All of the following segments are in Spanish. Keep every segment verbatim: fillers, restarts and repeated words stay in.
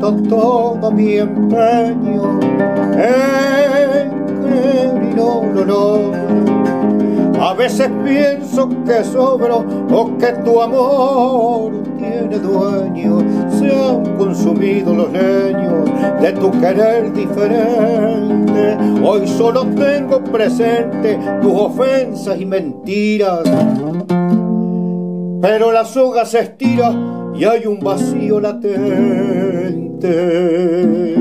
poniendo todo mi empeño en creer y no lo logro. A veces pienso que sobro o que tu amor tiene dueño. Se han consumido los leños de tu querer diferente. Hoy solo tengo presente tus ofensas y mentiras, pero la soga se estira y hay un vacío latente.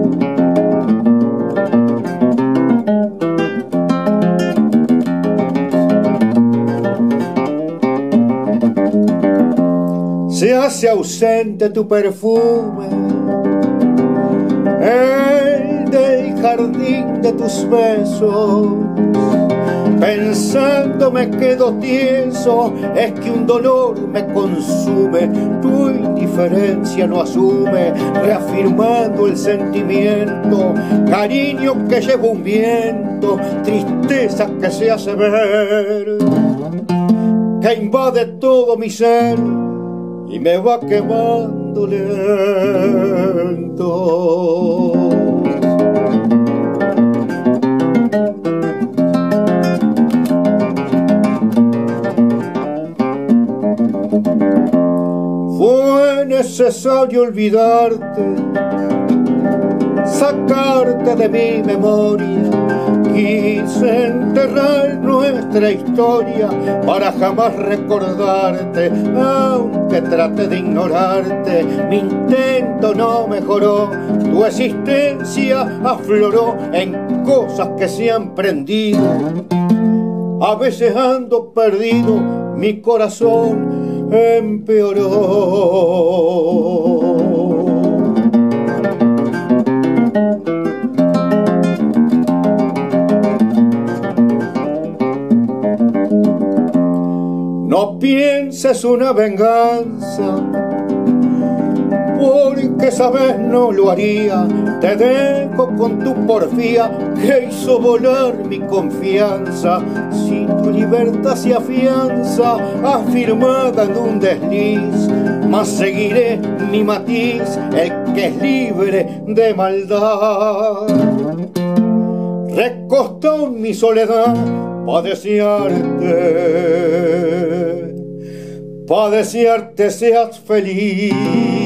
Se hace ausente tu perfume, el del jardín de tus besos. Pensando me quedo tieso, es que un dolor me consume. Tu indiferencia no asume, reafirmando el sentimiento. Cariño que lleva un viento, tristeza que se hace ver, que invade todo mi ser y me va quemando lento. Fue necesario olvidarte, sacarte de mi memoria. Quise enterrar nuestra historia para jamás recordarte. Aunque traté de ignorarte, mi intento no mejoró. Tu existencia afloró en cosas que se han prendido. A veces ando perdido, mi corazón empeoró. No pienses una venganza, porque esa vez no lo haría. Te dejo con tu porfía que hizo volar mi confianza. Si tu libertad se afianza, afirmada en un desliz, mas seguiré mi matiz, el que es libre de maldad. Recostado en mi soledad pa' desearte, pa' desearte seas feliz.